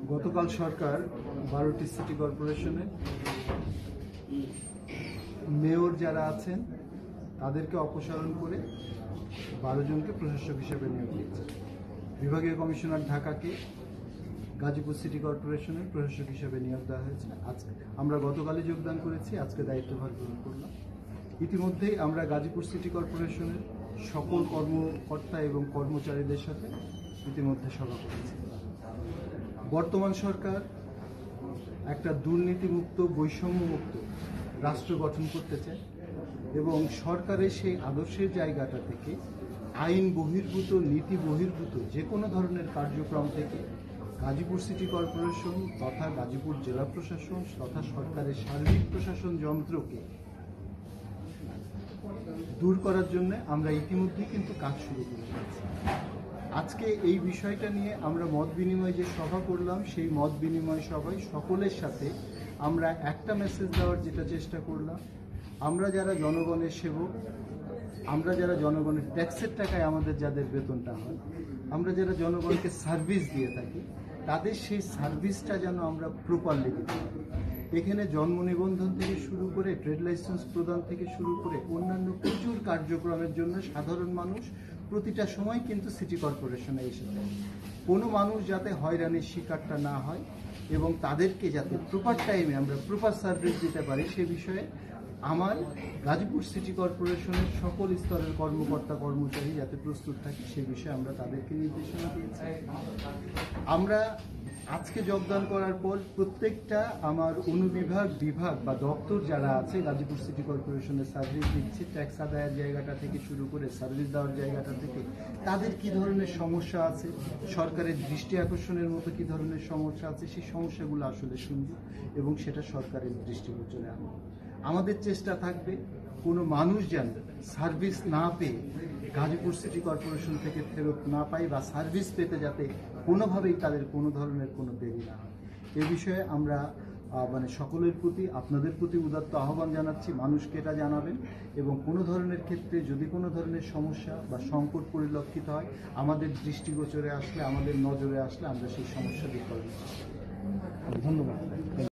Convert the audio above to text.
গতকাল সরকার 12টি city কর্পোরেশনে mayor যারা আছেন তাদেরকে অপসারণ করে 12 জনকে প্রশাসক হিসেবে নিয়োগ দিয়েছে। বিভাগীয় কমিশনার ঢাকাকে গাজীপুর সিটি কর্পোরেশনের প্রশাসক হিসেবে নিয়োগ দেওয়া হয়েছে। আজকে আমরা গতকালই যোগদান করেছি, আজকে দায়িত্বভার গ্রহণ করলাম। ইতিমধ্যেই আমরা গাজীপুর সিটি কর্পোরেশনের সকল কর্মকর্তা এবং কর্মচারীদের সাথে ইতিমধ্যে সভা করেছি। বর্তমান সরকার একটা দুর্নীতিমুক্ত বৈষম্যমুক্ত রাষ্ট্র গঠন করতে চায় এবং সরকারের সেই আদর্শের জায়গাটা থেকে আইন বহির্ভূত নীতি বহির্ভূত যে কোনো ধরনের কার্যক্রম থেকে গাজীপুর সিটি কর্পোরেশন তথা গাজীপুর জেলা প্রশাসন তথা সরকারের সার্বিক প্রশাসন যন্ত্রকে দূর করার জন্য আমরা ইতিমধ্যেই কিন্তু কাজ শুরু করে দিয়েছি। আজকে এই বিষয়টা নিয়ে আমরা মত বিনিময় যে সভা করলাম, সেই মত বিনিময় সভায় সকলের সাথে আমরা একটা মেসেজ দেওয়ার যেটা চেষ্টা করলাম, আমরা যারা জনগণের সেবক, আমরা যারা জনগণের ট্যাক্সের টাকায় আমাদের যাদের বেতনটা হয়, আমরা যারা জনগণকে সার্ভিস দিয়ে থাকি, তাদের সেই সার্ভিসটা যেন আমরা প্রপারলি দিতে পারি। এখানে জন্ম নিবন্ধন থেকে শুরু করে ট্রেড লাইসেন্স প্রদান থেকে শুরু করে অন্যান্য প্রচুর কার্যক্রমের জন্য সাধারণ মানুষ প্রতিটা সময় কিন্তু সিটি কর্পোরেশনে এসে যায়। কোনো মানুষ যাতে হয়রানির শিকারটা না হয় এবং তাদেরকে যাতে প্রপার টাইমে আমরা প্রপার সার্ভিস দিতে পারি, সে বিষয়ে আমার গাজীপুর সিটি কর্পোরেশনের সকল স্তরের কর্মকর্তা কর্মচারী যাতে প্রস্তুত থাকে সে বিষয়ে আমরা তাদেরকে নির্দেশনা দিয়েছি। আমরা আজকে যোগদান করার পর প্রত্যেকটা আমার অনুবিভাগ বিভাগ বা দপ্তর যারা আছে গাজীপুর সিটি কর্পোরেশনের সার্ভিস দিচ্ছে, ট্যাক্স আদায়ের জায়গাটা থেকে শুরু করে সার্ভিস দেওয়ার জায়গাটা থেকে তাদের কি ধরনের সমস্যা আছে, সরকারের দৃষ্টি আকর্ষণের মতো কি ধরনের সমস্যা আছে, সেই সমস্যাগুলো আসলে শুনব এবং সেটা সরকারের দৃষ্টিগোচরে আনব। আমাদের চেষ্টা থাকবে কোনো মানুষ যেন সার্ভিস না পেয়ে গাজীপুর সিটি কর্পোরেশন থেকে ফেরত না পায় বা সার্ভিস পেতে যাতে কোনোভাবেই তাদের কোনো ধরনের কোনো দেরি না হয়। এ বিষয়ে আমরা সকলের প্রতি আপনাদের প্রতি উদাত্ত আহ্বান জানাচ্ছি, মানুষকে এটা জানাবেন এবং কোনো ধরনের ক্ষেত্রে যদি কোনো ধরনের সমস্যা বা সংকট পরিলক্ষিত হয় আমাদের দৃষ্টিগোচরে আসলে, আমাদের নজরে আসলে আমরা সেই সমস্যা দূর করার চেষ্টা করব। ধন্যবাদ।